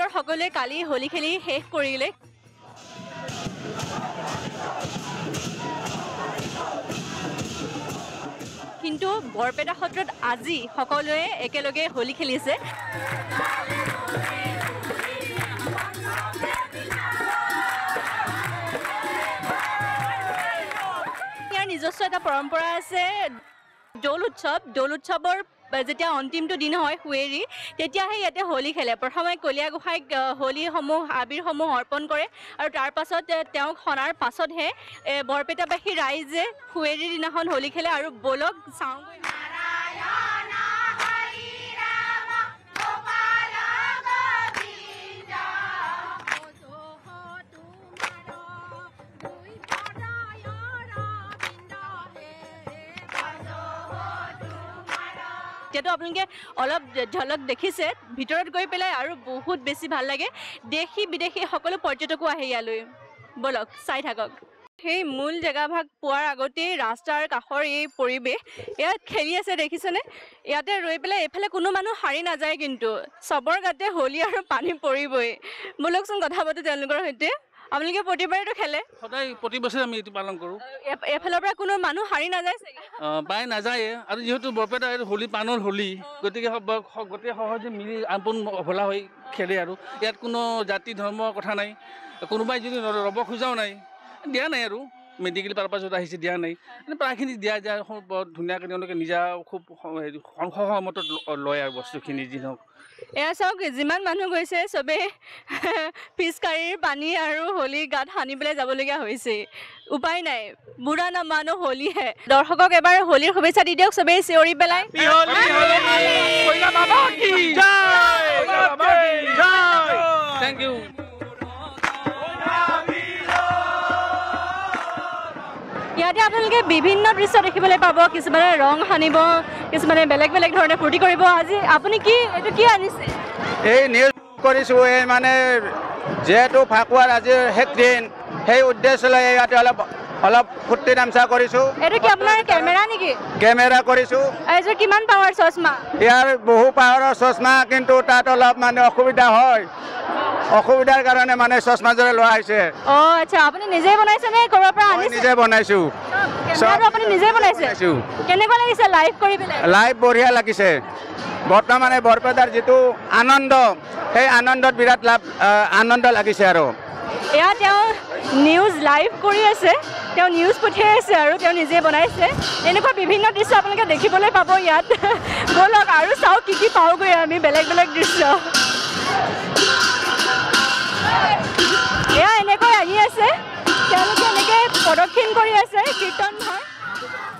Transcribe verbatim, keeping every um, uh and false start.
সকলোৱে কালি হোলী খেলি শেষ কৰিলে কিন্তু বৰপেটা সত্ৰত আজি সকলোৱে একেলগে হোলী খেলিছে ইয়াৰ নিজস্ব এটা পৰম্পৰা আছে দৌল উৎসৱ দৌল উৎসৱৰ যেতিয়া অন্তিমটো দিন হয় হুৱেৰী তেতিয়াহে ইয়াতে হোলী খেলে প্ৰথমে কলীয়া গোসাঁইক হোলীসমূহ আবিৰসমূহ অৰ্পণ কৰে আৰু তাৰ পাছত তেওঁক সনাৰ পাছতহে বৰপেটাবাসী ৰাইজে হুৱেৰীৰ দিনাখন হোলী খেলে আৰু বলক চাওঁ যেহেতু আপোনালোকে অলপ ঝলক দেখিছে ভিতৰত গৈ পেলাই আৰু বহুত বেছি ভাল লাগে দেশী বিদেশী সকলো পৰ্যটকো আহে ইয়ালৈ বলক চাই থাকক সেই মূল জেগাভাগ পোৱাৰ আগতেই ৰাস্তাৰ কাষৰ এই পৰিৱেশ ইয়াত খেলি আছে দেখিছেনে ইয়াতে ৰৈ পেলাই এইফালে কোনো মানুহ হাৰি নাযায় কিন্তু চবৰ গাতে হোলী আৰু পানী পৰিবই বলকচোন কথা পাতো তেওঁলোকৰ সৈতে আপোনালোকে প্ৰতিবাৰেতো খেলে সদায় প্ৰতি বছৰে আমি এইটো পালন কৰোঁ এফালৰ পৰা কোনো মানুহ হাৰি নাযায় প্ৰায় নাযায়ে আৰু যিহেতু বৰপেটা হোলী পানৰ হোলী গতিকে গোটেই সহজে মিলি আপোন ভোলা হৈ খেলে আৰু ইয়াত কোনো জাতি ধৰ্মৰ কথা নাই কোনোবাই যদি ৰ'ব খোজাও নাই দিয়া নাই আৰু মেডিকেল পাৰপাছত আহিছে দিয়া নাই প্ৰায়খিনি দিয়া যায় বৰ ধুনীয়াকৈ তেওঁলোকে নিজা খুব হেৰি সহমত লয় আৰু বস্তুখিনি যি হওক এয়া চাওক যিমান মানুহ গৈছে চবেই ফিচকাৰীৰ পানী আৰু হোলী গাত সানি পেলাই যাবলগীয়া হৈছে উপায় নাই বুঢ়া নামানো হোলীহে দৰ্শকক এবাৰ হোলীৰ শুভেচ্ছা দি দিয়ক চবেই চিঞৰি পেলাই থেংক ইউ ইয়াতে আপোনালোকে বিভিন্ন দৃশ্য দেখিবলৈ পাব কিছুমানে ৰং সানিব কিছুমানে বেলেগ বেলেগ ধৰণে ফূৰ্তি কৰিব আজি আপুনি কি এইটো কি আনিছে এই নিউজ কৰিছোঁ এই মানে যিহেতু ফাকুৱাৰ আজি শেষ দিন সেই উদ্দেশ্য লৈ ইয়াতে অলপ অলপ ফূৰ্তি তামচা কৰিছোঁ এইটো কি আপোনাৰ কেমেৰা নেকি কেমেৰা কৰিছোঁ এইযোৰ কিমান পাৱাৰ চশমা ইয়াৰ বহু পাৱাৰৰ চশমা কিন্তু তাত অলপ মানে অসুবিধা হয় অসুবিধাৰ কাৰণে মানে চশমাযোৰে লোৱা হৈছে অ আচ্ছা আপুনি নিজে বনাইছে নে ক'ৰবাৰ পৰা আনিছে নিজে বনাইছোঁ কেমেৰাটো আপুনি নিজে বনাইছে কেনেকুৱা লাগিছে লাইভ কৰি পেলাই লাইভ বঢ়িয়া লাগিছে বৰ্তমানে বৰপেটাৰ যিটো আনন্দ সেই আনন্দত বিৰাট লাভ আনন্দ লাগিছে আৰু এয়া তেওঁ নিউজ লাইভ কৰি আছে তেওঁ নিউজ পঠিয়াই আছে আৰু তেওঁ নিজে বনাইছে এনেকুৱা বিভিন্ন দৃশ্য আপোনালোকে দেখিবলৈ পাব ইয়াত বলক আৰু চাওক কি কি পাওঁগৈ আমি বেলেগ বেলেগ দৃশ্য এয়া এনেকৈ আহি আছে তেওঁলোকে এনেকৈ প্ৰদক্ষিণ কৰি আছে কীৰ্তন হয়